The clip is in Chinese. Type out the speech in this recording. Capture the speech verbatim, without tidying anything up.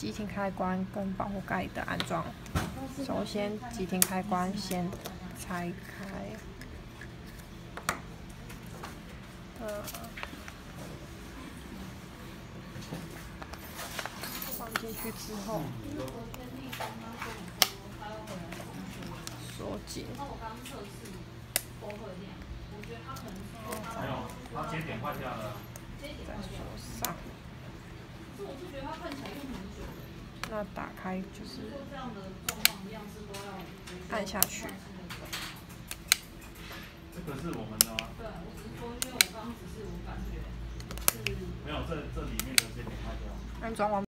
急停开关跟保护盖的安装。首先，急停开关先拆开，呃，放进去之后，锁紧。 没有，它接点坏掉了。 再锁上。那打开就是按下去。 这个是我们的吗？对，我只是说，因为我刚刚只是我感觉是没有这这里面的这点坏掉。安装完。